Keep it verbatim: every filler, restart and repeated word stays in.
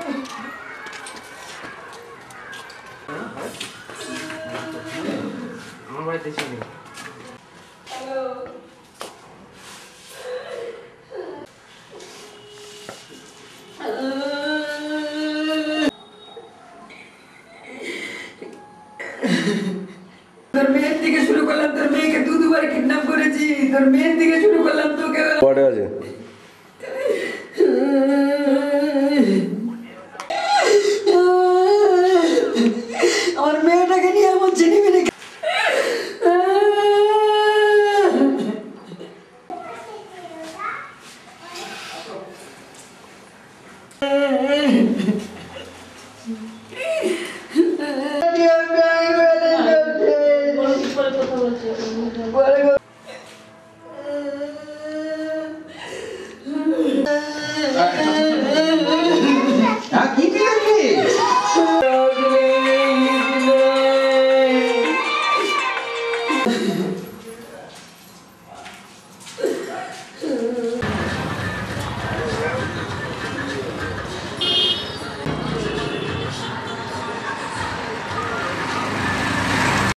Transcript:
আমার বাড়িতে চিনি তোর মেয়ের থেকে শুরু করলাম, তোর মেয়েকে দু দুবার কিডন্যাপ করেছি, তোর মেয়ের থেকে শুরু করলাম তোকে পড়ে আছে আমার মেয়েটাকে নিয়ে আমার চিনি মিনি